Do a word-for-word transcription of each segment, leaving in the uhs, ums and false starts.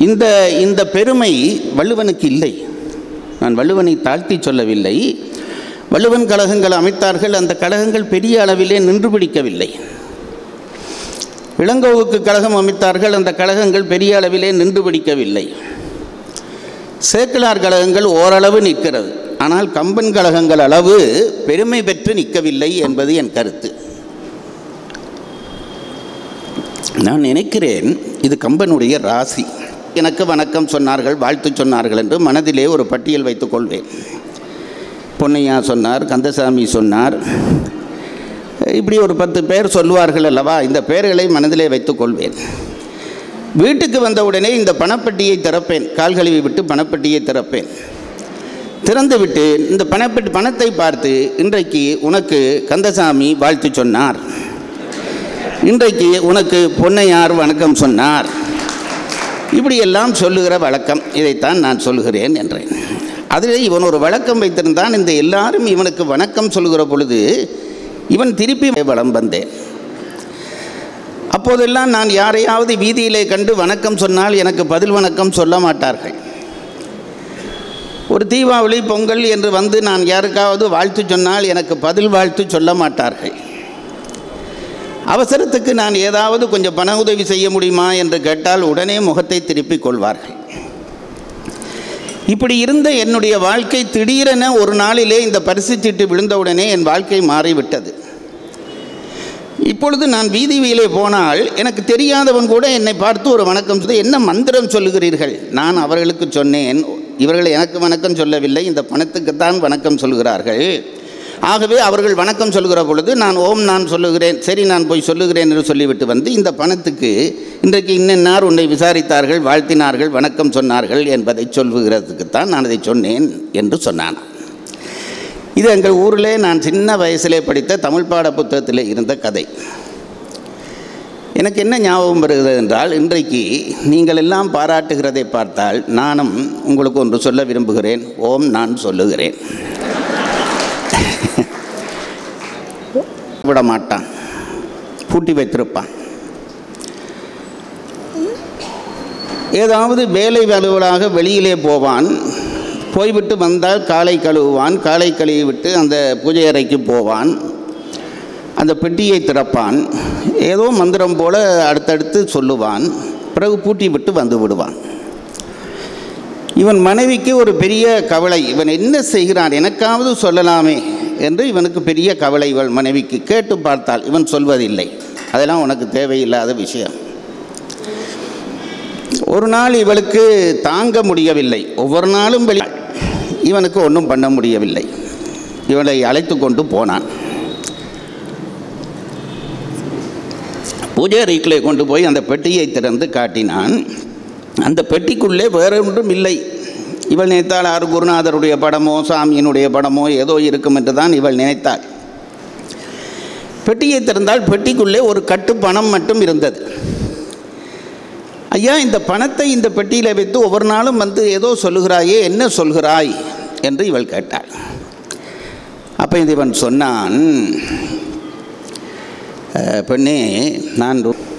இந்த இந்த பெருமை வள்ளுவனுக்கு இல்லை. நான் வள்ளுவனை தாழ்த்தி சொல்லவில்லை. வள்ளுவன் கழகங்கள் அமைத்தார்கள். அந்த கழகங்கள் பெரிய அளவிலே நின்று பிடிக்கவில்லை. இளங்கோவுக்கு கழகம் அமைத்தார்கள். அந்த கழகங்கள் பெரிய அளவிலே நின்று பிடிக்கவில்லை. சேக்கிழார் கழகங்கள் ஓரளவு நிற்கிறது. ஆனால் கம்பன் கழகங்கள் அளவு பெருமை பெற்று நிற்கவில்லை என்பது என் கருத்து. நான் நினைக்கிறேன் இது கம்பனுடைய ராசி. எனக்கு வணக்கம் சொன்னார்கள், வாழ்த்து சொன்னார்கள் என்று மனதிலே ஒரு பட்டியல் வைத்துக் கொள்வேன். பொன்னையா சொன்னார், கந்தசாமி சொன்னார், இப்படி ஒரு பத்து பேர் சொல்லுவார்கள் அல்லவா. இந்த பெயர்களை மனதிலே வைத்துக் கொள்வேன். வீட்டுக்கு வந்தவுடனே இந்த பணப்பட்டியை திறப்பேன். கால் கழுவி விட்டு பணப்பட்டியை திறப்பேன். திறந்துவிட்டு இந்த பணப்பட்டி பணத்தை பார்த்து, இன்றைக்கு உனக்கு கந்தசாமி வாழ்த்து சொன்னார், இன்றைக்கு உனக்கு பொன்னையார் வணக்கம் சொன்னார், இப்படியெல்லாம் சொல்லுகிற வழக்கம். இதைத்தான் நான் சொல்லுகிறேன் என்றேன். அதில் இவன் ஒரு வழக்கம் வைத்திருந்தான். இந்த எல்லாரும் இவனுக்கு வணக்கம் சொல்லுகிற பொழுது இவன் திருப்பி வலம் வந்தேன். அப்போதெல்லாம் நான் யாரையாவது வீதியிலே கண்டு வணக்கம் சொன்னால் எனக்கு பதில் வணக்கம் சொல்ல மாட்டார்கள். ஒரு தீபாவளி பொங்கல் என்று வந்து நான் யாருக்காவது வாழ்த்து சொன்னால் எனக்கு பதில் வாழ்த்து சொல்ல மாட்டார்கள். அவசரத்துக்கு நான் ஏதாவது கொஞ்சம் பண உதவி செய்ய முடியுமா என்று கேட்டால் உடனே முகத்தை திருப்பிக் கொள்வார்கள். இப்படி இருந்த என்னுடைய வாழ்க்கை திடீரென ஒரு நாளிலே இந்த பரிசு சீட்டு விழுந்தவுடனே என் வாழ்க்கை மாறிவிட்டது. இப்பொழுது நான் வீதியிலே போனால் எனக்கு தெரியாதவன் கூட என்னை பார்த்து ஒரு வணக்கம் சொல்லி, என்ன மந்திரம் சொல்லுகிறீர்கள்? நான் அவர்களுக்கு சொன்னேன், இவர்கள் எனக்கு வணக்கம் சொல்லவில்லை, இந்த பணத்துக்குத்தான் வணக்கம் சொல்லுகிறார்கள். ஆகவே அவர்கள் வணக்கம் சொல்லுகிற பொழுது நான் ஓம் நான் சொல்லுகிறேன், சரி நான் போய் சொல்லுகிறேன் என்று சொல்லிவிட்டு வந்து இந்த பணத்துக்கு இன்றைக்கு இன்னென்னார் உன்னை விசாரித்தார்கள், வாழ்த்தினார்கள், வணக்கம் சொன்னார்கள் என்பதை சொல்லுகிறதுக்குத்தான் நான் அதை சொன்னேன் என்று சொன்னான். இது எங்கள் ஊரிலே நான் சின்ன வயசிலே படித்த தமிழ் பாட புத்தகத்தில் இருந்த கதை. எனக்கு என்ன ஞாபகம் வருகிறது என்றால், இன்றைக்கு நீங்கள் எல்லாம் பாராட்டுகிறதை பார்த்தால் நானும் உங்களுக்கு ஒன்று சொல்ல விரும்புகிறேன். ஓம் நான் சொல்லுகிறேன். விட மாட்டான், பூட்டி வைத்திருப்பான். ஏதாவது வேலை அலுவலாக வெளியிலே போவான். போய்விட்டு வந்தால் காலை கழுவுவான். காலை கழுவி விட்டு அந்த பூஜை அறைக்கு போவான். அந்த பெட்டியை திறப்பான். ஏதோ மந்திரம் போல அடுத்தடுத்து சொல்லுவான். பிறகு பூட்டி விட்டு வந்து விடுவான். இவன் மனைவிக்கு ஒரு பெரிய கவலை, இவன் என்ன செய்கிறான், எனக்காவது சொல்லலாமே என்று இவனுக்கு பெரிய கவலை. இவள் மனைவிக்கு கேட்டு பார்த்தால் இவன் சொல்வதில்லை. அதெல்லாம் உனக்கு தேவையில்லாத விஷயம். ஒரு நாள் இவளுக்கு தாங்க முடியவில்லை. ஒவ்வொரு நாளும் வெளி இவனுக்கு ஒன்றும் பண்ண முடியவில்லை. இவளை அழைத்து கொண்டு போனான். பூஜை அறைக்குள்ளே கொண்டு போய் அந்த பெட்டியை திறந்து காட்டினான். அந்த பெட்டிக்குள்ளே வேற ஒன்றும் இல்லை. இவள் நினைத்தாள் ஆறு குருநாதருடைய படமோ சாமியினுடைய படமோ ஏதோ இருக்கும் என்று தான் இவள் நினைத்தாள். பெட்டியை திறந்தால் பெட்டிக்குள்ளே ஒரு கட்டு பணம் மட்டும் இருந்தது. ஐயா, இந்த பணத்தை இந்த பெட்டியில் வைத்து ஒவ்வொரு நாளும் வந்து ஏதோ சொல்லுகிறாயே, என்ன சொல்கிறாய் என்று இவள் கேட்டாள். அப்போ இது இவன் சொன்னான், பெண்ணே, நான்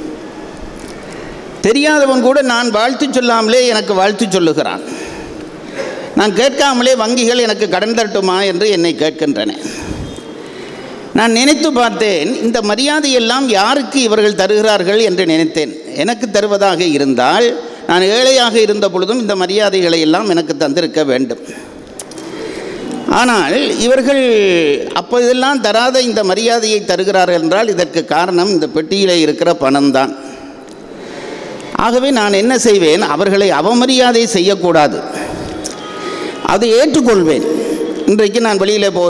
தெரியாதவன் கூட நான் வாழ்த்து சொல்லாமலே எனக்கு வாழ்த்து சொல்லுகிறான். நான் கேட்காமலே வங்கிகள் எனக்கு கடன் தரட்டுமா என்று என்னை கேட்கின்றன. நான் நினைத்து பார்த்தேன், இந்த மரியாதையெல்லாம் யாருக்கு இவர்கள் தருகிறார்கள் என்று நினைத்தேன். எனக்கு தருவதாக இருந்தால் நான் ஏழையாக இருந்த பொழுதும் இந்த மரியாதைகளை எல்லாம் எனக்கு தந்திருக்க வேண்டும். ஆனால் இவர்கள் அப்போதெல்லாம் தராத இந்த மரியாதையை தருகிறார்கள் என்றால் இதற்கு காரணம் இந்த பெட்டியில் இருக்கிற பணம்தான். ஆகவே நான் என்ன செய்வேன், அவர்களை அவமரியாதை செய்யக்கூடாது, அதை ஏற்றுக்கொள்வேன். இன்றைக்கு நான் வெளியிலே போ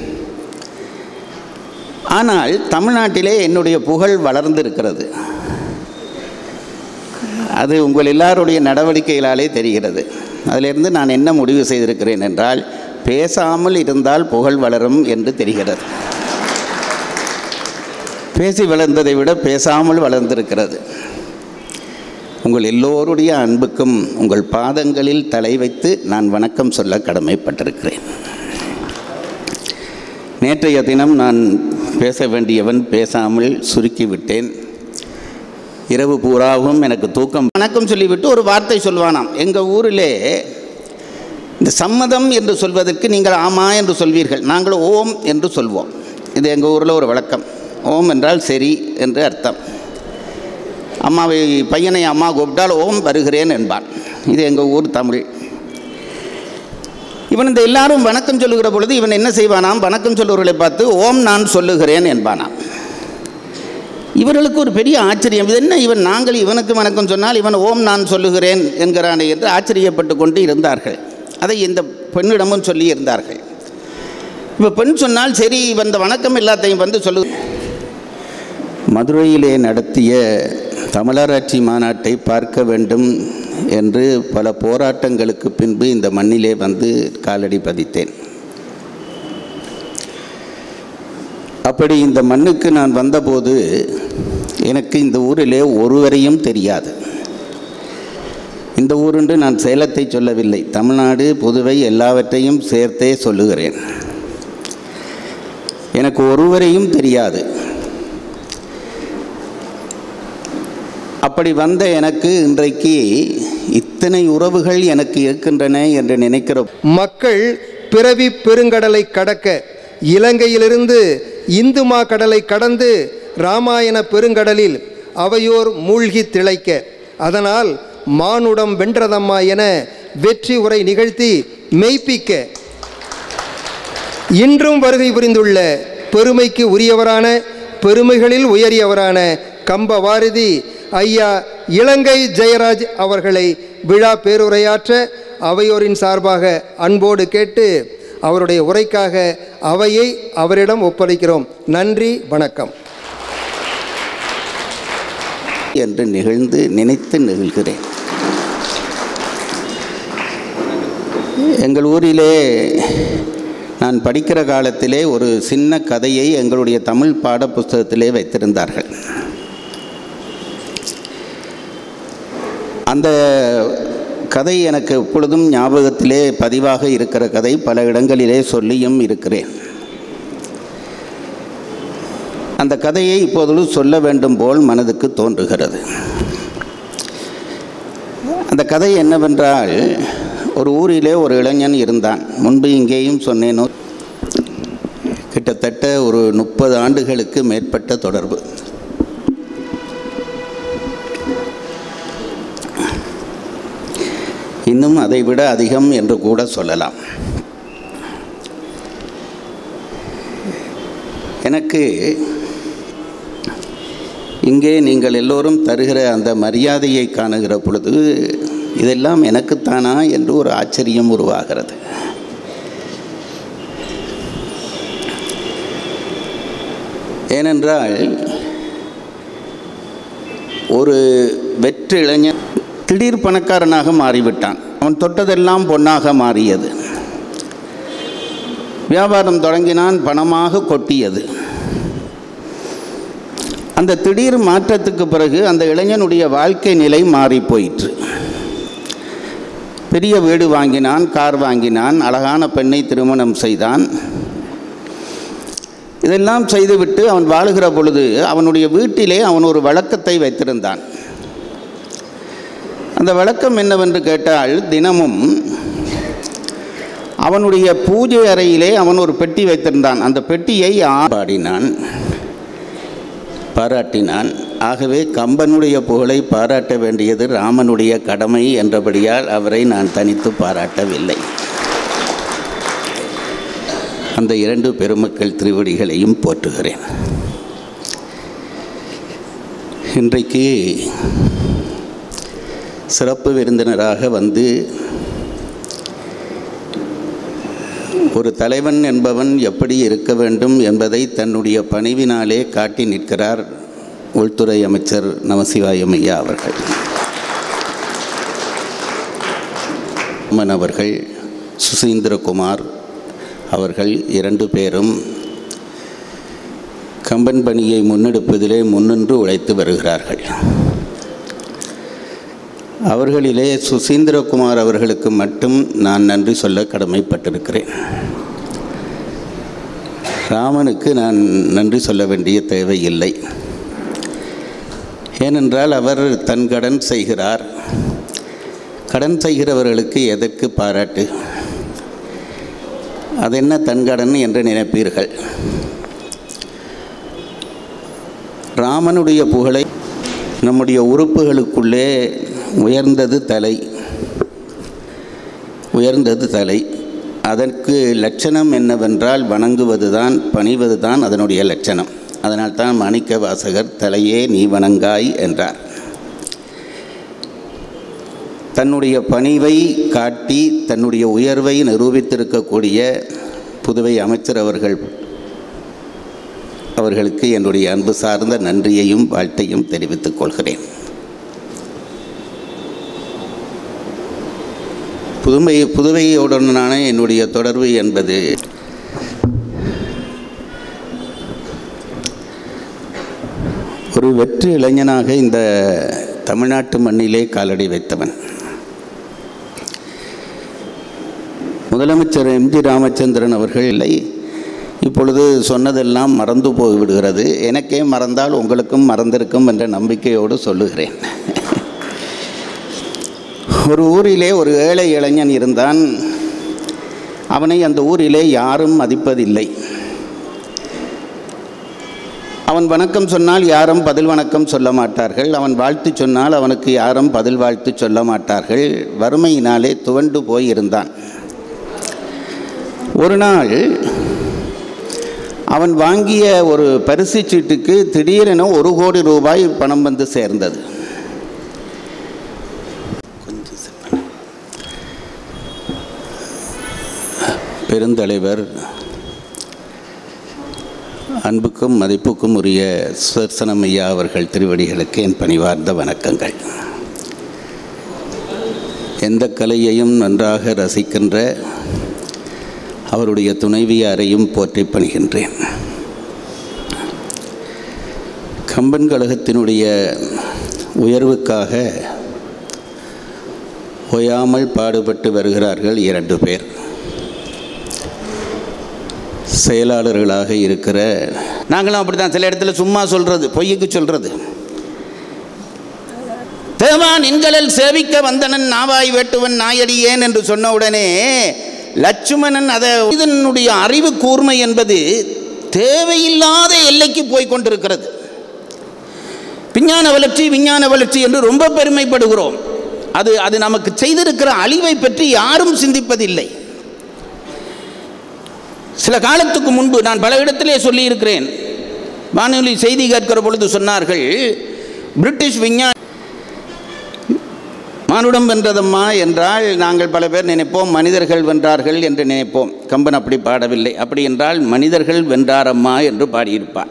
ஆனால் தமிழ்நாட்டிலே என்னுடைய புகழ் வளர்ந்திருக்கிறது. அது உங்கள் எல்லாருடைய நடவடிக்கைகளாலே தெரிகிறது. அதிலிருந்து நான் என்ன முடிவு செய்திருக்கிறேன் என்றால், பேசாமல் இருந்தால் புகழ் வளரும் என்று தெரிகிறது. பேசி வளர்ந்ததை விட பேசாமல் வளர்ந்திருக்கிறது. உங்கள் எல்லோருடைய அன்புக்கும் உங்கள் பாதங்களில் தலை வைத்து நான் வணக்கம் சொல்ல கடமைப்பட்டிருக்கிறேன். நேற்றைய தினம் நான் பேச வேண்டியவன் பேசாமல் சுருக்கிவிட்டேன். இரவு பூராவும் எனக்கு தூக்கம். வணக்கம் சொல்லிவிட்டு ஒரு வார்த்தை சொல்வானாம். எங்கள் ஊரிலே இந்த சம்மதம் என்று சொல்வதற்கு நீங்கள் ஆமா என்று சொல்வீர்கள், நாங்கள் ஓம் என்று சொல்வோம். இது எங்கள் ஊரில் ஒரு வழக்கம். ஓம் என்றால் சரி என்று அர்த்தம். அம்மாவை பையனை அம்மா கூப்பிட்டால் ஓம் வருகிறேன் என்பான். இது எங்கள் ஊர் தமிழ். இவன் இந்த எல்லாரும் வணக்கம் சொல்லுகிற பொழுது இவன் என்ன செய்வானாம், வணக்கம் சொல்லுவர்களை பார்த்து ஓம் நான் சொல்லுகிறேன் என்பானாம். இவர்களுக்கு ஒரு பெரிய ஆச்சரியம். இது என்ன இவன், நாங்கள் இவனுக்கு வணக்கம் சொன்னால் இவன் ஓம் நான் சொல்லுகிறேன் என்கிறானே என்று ஆச்சரியப்பட்டு கொண்டு இருந்தார்கள். அதை இந்த பெண்ணிடமும் சொல்லி இருந்தார்கள். இப்போ பெண் சொன்னால் சரி இவன் இந்த வணக்கம் எல்லாத்தையும் வந்து சொல்லு. மதுரையிலே நடத்திய தமிழராட்சி மாநாட்டை பார்க்க வேண்டும் என்று பல போராட்டங்களுக்கு பின்பு இந்த மண்ணிலே வந்து காலடி பதித்தேன். அப்படி இந்த மண்ணுக்கு நான் வந்தபோது எனக்கு இந்த ஊரிலே ஒருவரையும் தெரியாது. இந்த ஊருண்டு நான் சேலத்தை சொல்லவில்லை, தமிழ்நாடு புதுவை எல்லாவற்றையும் சேர்த்தே சொல்லுகிறேன். எனக்கு ஒருவரையும் தெரியாது. அப்படி வந்த எனக்கு இன்றைக்கு இத்தனை உறவுகள் எனக்கு இருக்கின்றன என்று நினைக்கிற மக்கள் பிறவி பெருங்கடலை கடக்க இலங்கையிலிருந்து இந்துமா கடலை கடந்து இராமாயண பெருங்கடலில் அவையோர் மூழ்கி திளைக்க, அதனால் மானுடம் வென்றதம்மா என வெற்றி உரை நிகழ்த்தி மெய்ப்பிக்க இன்றும் வருகை புரிந்துள்ள பெருமைக்கு உரியவரான பெருமைகளில் உயரியவரான கம்பவாரதி ஐயா இலங்கை ஜெயராஜ் அவர்களை விழா பேருரையாற்ற அவையோரின் சார்பாக அன்போடு கேட்டு அவருடைய உரைக்காக அவையை அவரிடம் ஒப்படைக்கிறோம். நன்றி, வணக்கம் என்று நிகழ்ந்து நினைத்து நிகழ்கிறேன். எங்கள் ஊரிலே நான் படிக்கிற காலத்திலே ஒரு சின்ன கதையை எங்களுடைய தமிழ் பாட புஸ்தகத்திலே வைத்திருந்தார்கள். அந்த கதை எனக்கு எப்பொழுதும் ஞாபகத்திலே பதிவாக இருக்கிற கதை. பல இடங்களிலே சொல்லியும் இருக்கிறேன். அந்த கதையை இப்போது சொல்ல வேண்டும் போல் மனதுக்கு தோன்றுகிறது. அந்த கதை என்னவென்றால், ஒரு ஊரிலே ஒரு இளைஞன் இருந்தான். முன்பு இங்கேயும் சொன்னேனோ, கிட்டத்தட்ட ஒரு முப்பது ஆண்டுகளுக்கு மேற்பட்ட தொடர்பு. இன்னும் அதைவிட அதிகம் என்று கூட சொல்லலாம். எனக்கு இங்கே நீங்கள் எல்லோரும் தருகிற அந்த மரியாதையை காணுகிற பொழுது இதெல்லாம் எனக்குத்தானா என்று ஒரு ஆச்சரியம் உருவாகிறது. ஏனென்றால் ஒரு வெற்று இளைஞன் திடீர் பணக்காரனாக மாறிவிட்டான். அவன் தொட்டதெல்லாம் பொன்னாக மாறியது. வியாபாரம் தொடங்கினான், பணமாக கொட்டியது. அந்த திடீர் மாற்றத்துக்கு பிறகு அந்த இளைஞனுடைய வாழ்க்கை நிலை மாறி போயிற்று. பெரிய வீடு வாங்கினான், கார் வாங்கினான், அழகான பெண்ணை திருமணம் செய்தான். இதெல்லாம் செய்துவிட்டு அவன் வாழுகிற பொழுது அவனுடைய வீட்டிலே அவன் ஒரு வழக்கத்தை வைத்திருந்தான். அந்த வழக்கம் என்னவென்று கேட்டால், தினமும் அவனுடைய பூஜை அறையிலே அவன் ஒரு பெட்டி வைத்திருந்தான். அந்த பெட்டியை பாடினான், பாராட்டினான். ஆகவே கம்பனுடைய புகழை பாராட்ட வேண்டியது ராமனுடைய கடமை என்றபடியால் அவரை நான் தனித்து பாராட்டவில்லை. அந்த இரண்டு பெருமக்கள் திருவடிகளையும் போற்றுகிறேன். இன்றைக்கு சிறப்பு விருந்தினராக வந்து ஒரு தலைவன் என்பவன் எப்படி இருக்க வேண்டும் என்பதை தன்னுடைய பணிவினாலே காட்டி நிற்கிறார் உள்துறை அமைச்சர் நமசிவாயம் ஐயா அவர்கள். அவர்கள் சுசீந்திரகுமார் அவர்கள் இரண்டு பேரும் கம்பன் பணியை முன்னெடுப்பதிலே முன்னின்று உழைத்து வருகிறார்கள். அவர்களிலே சுசீந்திரகுமார் அவர்களுக்கு மட்டும் நான் நன்றி சொல்ல கடமைப்பட்டிருக்கிறேன். ராமனுக்கு நான் நன்றி சொல்ல வேண்டிய தேவை இல்லை. ஏனென்றால் அவர் தன் கடன் செய்கிறார். கடன் செய்கிறவர்களுக்கு எதற்கு பாராட்டு? அது என்ன தன் கடன் என்று நினைப்பீர்கள். ராமனுடைய புகழை நம்முடைய உறுப்புகளுக்குள்ளே உயர்ந்தது தலை, உயர்ந்தது தலை. அதற்கு லட்சணம் என்னவென்றால் வணங்குவது தான், பணிவது தான் அதனுடைய லட்சணம். அதனால்தான் மாணிக்க வாசகர் தலையே நீ வணங்காய் என்றார். தன்னுடைய பணிவை காட்டி தன்னுடைய உயர்வை நிரூபித்திருக்கக்கூடிய புதுவை அமைச்சர் அவர்கள் அவர்களுக்கு என்னுடைய அன்பு சார்ந்த நன்றியையும் வாழ்த்தையும் தெரிவித்துக் கொள்கிறேன். புதுமை புதுவையுடனான என்னுடைய தொடர்பு என்பது ஒரு வெற்றி இளைஞனாக இந்த தமிழ்நாட்டு மண்ணிலே காலடி வைத்தவன். முதலமைச்சர் எம் ஜி ராமச்சந்திரன் அவர்கள் இல்லை, இப்பொழுது சொன்னதெல்லாம் மறந்து போய்விடுகிறது. எனக்கே மறந்தால் உங்களுக்கும் மறந்திருக்கும் என்ற நம்பிக்கையோடு சொல்லுகிறேன். ஒரு ஊரிலே ஒரு ஏழை இளைஞன் இருந்தான். அவனை அந்த ஊரிலே யாரும் மதிப்பதில்லை. அவன் வணக்கம் சொன்னால் யாரும் பதில் வணக்கம் சொல்ல மாட்டார்கள். அவன் வாழ்த்து சொன்னால் அவனுக்கு யாரும் பதில் வாழ்த்து சொல்ல மாட்டார்கள். வறுமையினாலே துவண்டு போய் இருந்தான். ஒரு நாள் அவன் வாங்கிய ஒரு பரிசு சீட்டுக்கு திடீரென ஒரு கோடி ரூபாய் பணம் வந்து சேர்ந்தது. பெருந்தலைவர் அன்புக்கும் மதிப்புக்கும் உரிய சுதர்சனம் ஐயா அவர்கள் திருவடிகளுக்கு என் பணிவார்ந்த வணக்கங்கள். எந்த கலையையும் நன்றாக ரசிக்கின்ற அவருடைய துணைவியாரையும் போற்றி பணிகின்றேன். கம்பன் கழகத்தினுடைய உயர்வுக்காக ஓயாமல் பாடுபட்டு வருகிறார்கள் இரண்டு பேர். செயலாளர்களாக இருக்கிற நாங்களும் அப்படி தான். சில இடத்துல சும்மா சொல்கிறது, பொய்யுக்கு சொல்கிறது. தேவான் என்களில் சேவிக்க வந்தனன் நாவாய் வேட்டுவன் நாயடியேன் என்று சொன்ன உடனே லட்சுமணன் அதை இதனுடைய அறிவு கூர்மை என்பது தேவையில்லாத எல்லைக்கு போய் கொண்டிருக்கிறது. விஞ்ஞான வளர்ச்சி விஞ்ஞான வளர்ச்சி என்று ரொம்ப பெருமைப்படுகிறோம். அது அது நமக்கு செய்திருக்கிற அழிவை பற்றி யாரும் சிந்திப்பதில்லை. சில காலத்துக்கு முன்பு நான் பல இடத்திலே சொல்லியிருக்கிறேன். வானொலி செய்தி கேட்கிற பொழுது சொன்னார்கள், பிரிட்டிஷ் விஞ்ஞான மானுடம் வென்றதம்மா என்றால் நாங்கள் பல பேர் நினைப்போம் மனிதர்கள் வென்றார்கள் என்று நினைப்போம். கம்பன் அப்படி பாடவில்லை. அப்படி என்றால் மனிதர்கள் வென்றாரம்மா என்று பாடியிருப்பான்.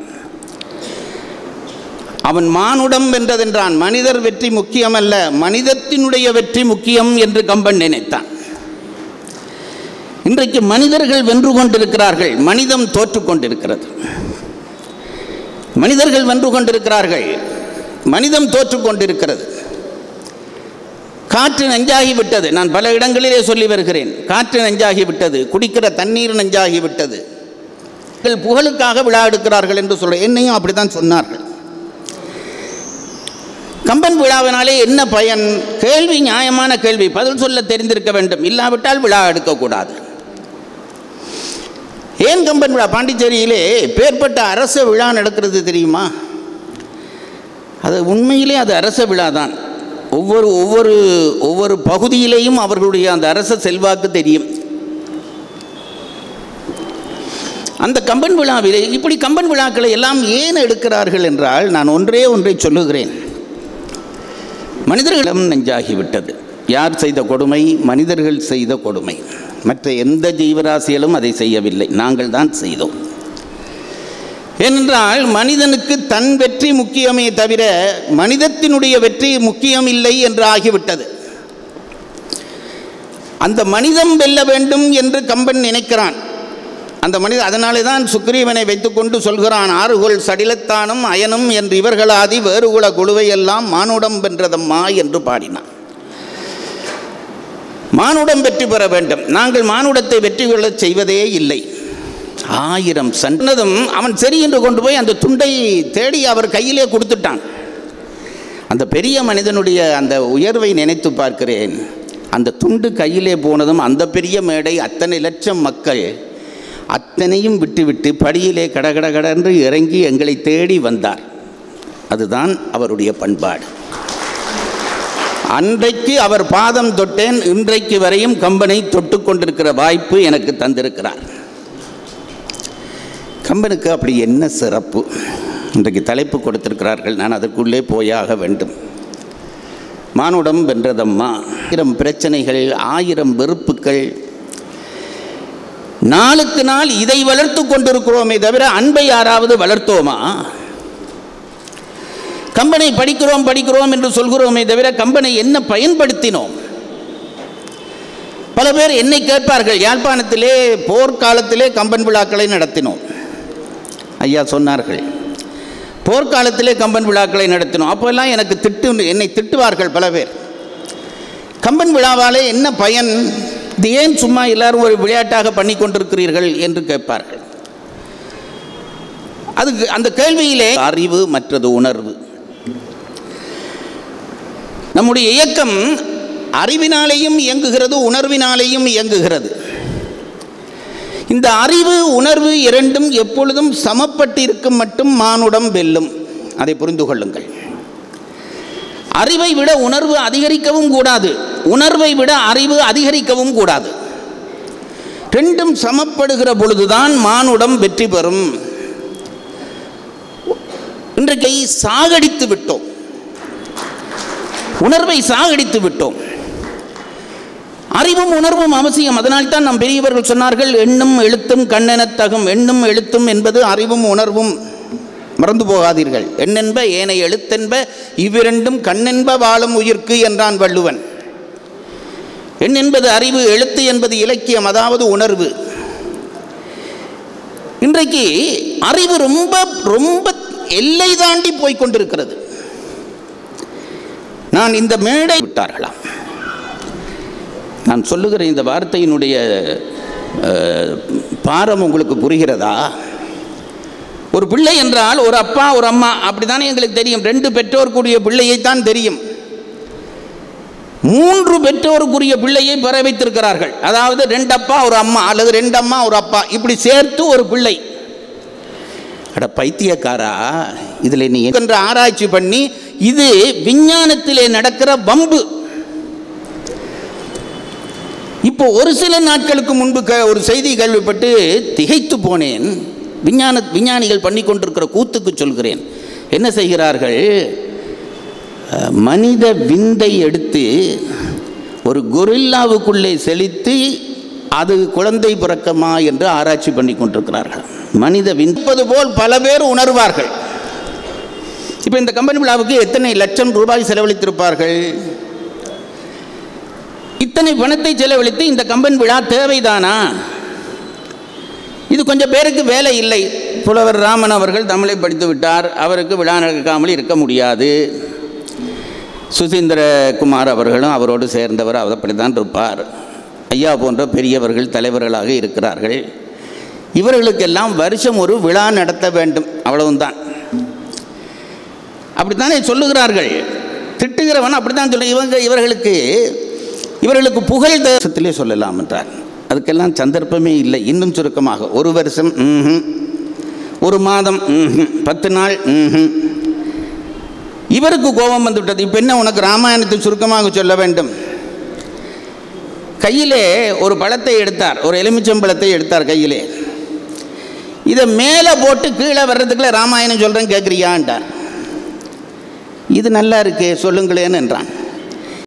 அவன் மானுடம் வென்றதென்றான். மனிதர் வெற்றி முக்கியமல்ல, மனிதத்தினுடைய வெற்றி முக்கியம் என்று கம்பன் நினைத்தான். இன்றைக்கு மனிதர்கள் வென்று கொண்டிருக்கிறார்கள், மனிதம் தோற்று கொண்டிருக்கிறது. மனிதர்கள் வென்று கொண்டிருக்கிறார்கள், மனிதம் தோற்று கொண்டிருக்கிறது. காற்று நஞ்சாகிவிட்டது. நான் பல இடங்களிலே சொல்லி வருகிறேன். காற்று நஞ்சாகிவிட்டது, குடிக்கிற தண்ணீர் நஞ்சாகிவிட்டது. புகழுக்காக விழா எடுக்கிறார்கள் என்று சொல்ற என்னையும் அப்படித்தான் சொன்னார்கள். கம்பன் விழாவினாலே என்ன பயன்? கேள்வி நியாயமான கேள்வி, பதில் சொல்ல தெரிந்திருக்க வேண்டும். இல்லாவிட்டால் விழா எடுக்கக்கூடாது. ஏன் கம்பன் விழா? பாண்டிச்சேரியிலே பேர்பட்ட அரச விழா நடக்கிறது தெரியுமா? அது உண்மையிலே அது அரச விழா தான். ஒவ்வொரு ஒவ்வொரு ஒவ்வொரு பகுதியிலேயும் அவர்களுடைய அந்த அரச செல்வாக்கு தெரியும். அந்த கம்பன் விழாவிலே இப்படி கம்பன் விழாக்களை எல்லாம் ஏன் எடுக்கிறார்கள் என்றால், நான் ஒன்றே ஒன்றை சொல்லுகிறேன். மனிதர்களிடம் நெஞ்சாகிவிட்டது. யார் செய்த கொடுமை? மனிதர்கள் செய்த கொடுமை. மற்ற எந்த ஜீவராசிகளும் அதை செய்யவில்லை, நாங்கள் தான் செய்தோம். ஏனென்றால் மனிதனுக்கு தன் வெற்றி முக்கியமே தவிர மனிதத்தினுடைய வெற்றி முக்கியம் இல்லை என்று ஆகிவிட்டது. அந்த மனிதம் வெல்ல வேண்டும் என்று கம்பன் நினைக்கிறான். அந்த மனித அதனாலே தான் சுக்ரீவனை வைத்துக்கொண்டு சொல்கிறான், ஆறுகொள் சடிலத்தானும் அயனும் என்று இவர்களாதி வேறுகுல குழுவையெல்லாம் மானுடம் வென்றதம்மா என்று பாடினான். மானுடம் வெற்றி பெற வேண்டும். நாங்கள் மானுடத்தை வெற்றி கொள்ள செய்வதே இல்லை. ஆயிரம் சன்னதும் அவன் சரி என்று கொண்டு போய் அந்த துண்டை தேடி அவர் கையிலே கொடுத்துட்டான். அந்த பெரிய மனிதனுடைய அந்த உயர்வை நினைத்து பார்க்கிறேன். அந்த துண்டு கையிலே போனதும் அந்த பெரிய மேடை, அத்தனை லட்சம் மக்கள் அத்தனையும் விட்டுவிட்டு படியிலே கடகட கடன்று இறங்கி எங்களை தேடி வந்தார். அதுதான் அவருடைய பண்பாடு. அன்றைக்கு அவர் பாதம் தொட்டேன். இன்றைக்கு வரையும் கம்பனை தொட்டு கொண்டிருக்கிற வாய்ப்பு எனக்கு தந்திருக்கிறார். கம்பனுக்கு அப்படி என்ன சிறப்பு? இன்றைக்கு தலைப்பு கொடுத்திருக்கிறார்கள், நான் அதற்குள்ளே போயாக வேண்டும். மானுடம் வென்றதம்மா. ஆயிரம் பிரச்சனைகள், ஆயிரம் வெறுப்புகள், நாளுக்கு நாள் இதை வளர்த்து கொண்டிருக்கிறோமே தவிர அன்பை யாராவது வளர்த்தோமா? கம்பனை படிக்கிறோம் படிக்கிறோம் என்று சொல்கிறோமே தவிர கம்பனை என்ன பயன்படுத்தினோம்? பல பேர் என்னை கேட்பார்கள், யாழ்ப்பாணத்திலே போர்க்காலத்திலே கம்பன் விழாக்களை நடத்தினோம். ஐயா சொன்னார்கள், போர்க்காலத்திலே கம்பன் விழாக்களை நடத்தினோம். அப்போல்லாம் எனக்கு திட்டு என்னை திட்டுவார்கள் பல பேர். கம்பன் விழாவாலே என்ன பயன்? இது ஏன் சும்மா எல்லாரும் ஒரு விளையாட்டாக பண்ணி கொண்டிருக்கிறீர்கள் என்று கேட்பார்கள். அதுக்கு அந்த கேள்வியிலே அறிவு மற்றது உணர்வு. நம்முடைய இயக்கம் அறிவினாலேயும் இயங்குகிறது, உணர்வினாலேயும் இயங்குகிறது. இந்த அறிவு உணர்வு இரண்டும் எப்பொழுதும் சமப்பட்டு இருக்கும் மட்டும் மானுடம் வெல்லும். அதை புரிந்து கொள்ளுங்கள். அறிவை விட உணர்வு அதிகரிக்கவும் கூடாது, உணர்வை விட அறிவு அதிகரிக்கவும் கூடாது. ரெண்டும் சமப்படுகிற பொழுதுதான் மானுடம் வெற்றி பெறும். இன்றைக்கு சாகடித்து விட்டோம், உணர்வை சாகடித்து விட்டோம். அறிவும் உணர்வும் அவசியம். அதனால்தான் நம் பெரியவர்கள் சொன்னார்கள், எண்ணும் எழுத்தும் கண்ணெனத் தகும். எண்ணும் எழுத்தும் என்பது அறிவும் உணர்வும், மறந்து போகாதீர்கள். எண்ணென்ப ஏனை எழுத்தென்ப இவ்விரண்டும் கண்ணென்ப வாழும் உயிர்க்கு என்றான் வள்ளுவன். எண் என்பது அறிவு, எழுத்து என்பது இலக்கியம், அதாவது உணர்வு. இன்றைக்கு அறிவு ரொம்ப ரொம்ப எல்லை தாண்டி போய்கொண்டிருக்கிறது. நான் இந்த மேடை விட்டார்களாம். நான் சொல்லுகிற இந்த வார்த்தையினுடைய பாரம் உங்களுக்கு புரிகிறதா? ஒரு பிள்ளை என்றால் ஒரு அப்பா ஒரு அம்மா, அப்படித்தானே எங்களுக்கு தெரியும். ரெண்டு பெற்றோருக்குரிய பிள்ளையைத்தான் தெரியும். மூன்று பெற்றோருக்குரிய பிள்ளையை பெற வைத்திருக்கிறார்கள். அதாவது ரெண்டு அப்பா ஒரு அம்மா, அல்லது ரெண்டு அம்மா ஒரு அப்பா, இப்படி சேர்த்து ஒரு பிள்ளை. அட பைத்தியக்காரா, இதில் நீ என்ற ஆராய்ச்சி பண்ணி, இது விஞ்ஞானத்திலே நடக்கிற வம்பு. இப்போ ஒரு சில நாட்களுக்கு முன்பு ஒரு செய்தி கேள்விப்பட்டு திகைத்து போனேன். விஞ்ஞான விஞ்ஞானிகள் பண்ணி கொண்டிருக்கிற கூத்துக்கு சொல்கிறேன். என்ன செய்கிறார்கள்? மனித விந்தை எடுத்து ஒரு கொரில்லாவுக்குள்ளே செலுத்தி அது குழந்தை பிறக்கமா என்று ஆராய்ச்சி பண்ணி கொண்டிருக்கிறார்கள். மனித விந்தை போல் பல பேர் உணர்வார்கள். இப்போ இந்த கம்பெனி விழாவுக்கு எத்தனை லட்சம் ரூபாய் செலவழித்திருப்பார்கள்? இத்தனை பணத்தை செலவழித்து இந்த கம்பன் விழா தேவைதானா? இது கொஞ்சம் பேருக்கு வேலை இல்லை. புலவர் ராமன் அவர்கள் தமிழை படித்து விட்டார், அவருக்கு விழா நடக்காமல் இருக்க முடியாது. சுசீந்திரகுமார் அவர்களும் அவரோடு சேர்ந்தவர், அவர் அப்படித்தான் இருப்பார். ஐயா போன்ற பெரியவர்கள் தலைவர்களாக இருக்கிறார்கள். இவர்களுக்கெல்லாம் வருஷம் ஒரு விழா நடத்த வேண்டும், அவ்வளவுதான். அப்படித்தானே சொல்லுகிறார்கள். திட்டுகிறவன் அப்படித்தான் சொல்ல. இவங்க இவர்களுக்கு இவர்களுக்கு புகழ் தேசத்திலே சொல்லலாம் என்றார். அதுக்கெல்லாம் சந்தர்ப்பமே இல்லை. இன்னும் சுருக்கமாக ஒரு வருஷம், ஒரு மாதம், பத்து நாள். இவருக்கு கோபம் வந்துவிட்டது. இப்போ என்ன, உனக்கு ராமாயணத்தை சுருக்கமாக சொல்ல வேண்டும். கையிலே ஒரு பழத்தை எடுத்தார், ஒரு எலுமிச்சம்பழத்தை எடுத்தார் கையிலே. இதை மேலே போட்டு கீழே வர்றதுக்குள்ள ராமாயணம் சொல்கிறேன் கேட்குறியான்ட்டார். இது நல்லா இருக்கே சொல்லுங்களேன்னு என்றான்.